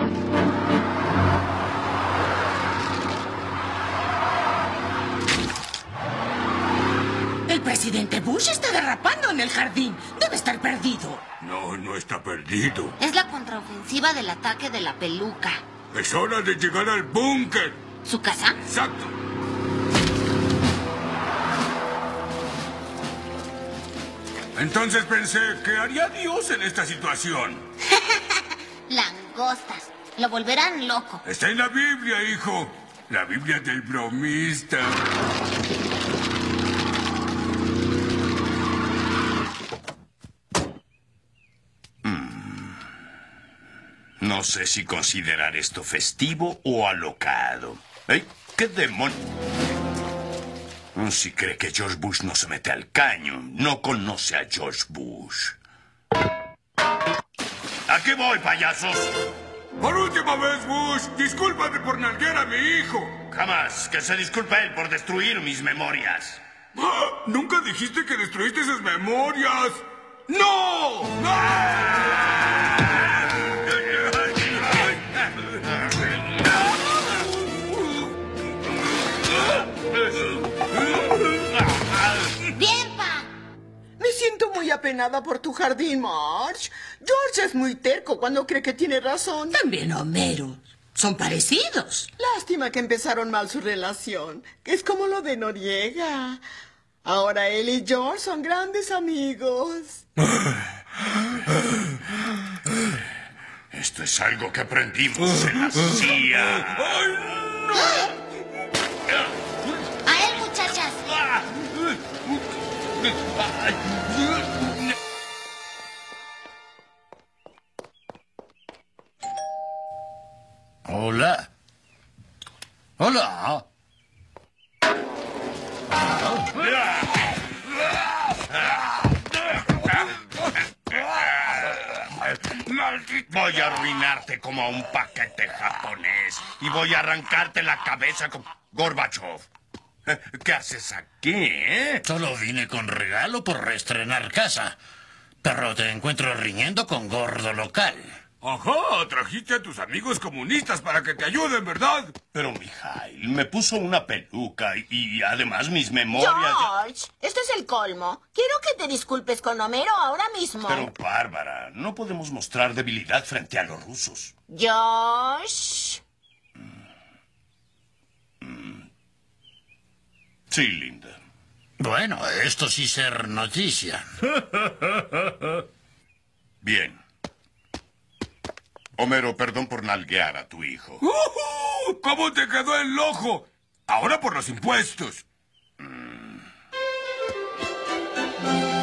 El presidente Bush está derrapando en el jardín. Debe estar perdido. No, no está perdido. Es la contraofensiva del ataque de la peluca. Es hora de llegar al búnker. ¿Su casa? Exacto. Entonces pensé, ¿qué haría Dios en esta situación? Langostas. Lo volverán loco. Está en la Biblia, hijo. La Biblia del bromista. No sé si considerar esto festivo o alocado. ¿Eh? ¿Qué demonio? Si cree que George Bush no se mete al caño, no conoce a George Bush. ¿A qué voy, payasos? Por última vez, Bush, discúlpame por nalguear a mi hijo. Jamás. Que se disculpe él por destruir mis memorias. ¡Ah! Nunca dijiste que destruiste sus memorias. ¡No! ¡Bien, pa! Me siento muy apenada por tu jardín, Marge. George es muy terco cuando cree que tiene razón. También Homero. Son parecidos. Lástima que empezaron mal su relación. Es como lo de Noriega. Ahora él y George son grandes amigos. Esto es algo que aprendimos en la CIA. ¡Ay, no! ¡A él, muchachas! Hola. Hola. Voy a arruinarte como a un paquete japonés y voy a arrancarte la cabeza con Gorbachev. ¿Qué haces aquí, Solo vine con regalo por reestrenar casa. Pero te encuentro riñendo con gordo local. Ajá, trajiste a tus amigos comunistas para que te ayuden, ¿verdad? Pero, Mijail, me puso una peluca y además mis memorias... George, esto es el colmo. Quiero que te disculpes con Homero ahora mismo. Pero, Bárbara, no podemos mostrar debilidad frente a los rusos. George. Sí, linda. Bueno, esto sí ser noticia. Bien. Homero, perdón por nalguear a tu hijo. ¿Cómo te quedó el ojo? Ahora por los impuestos.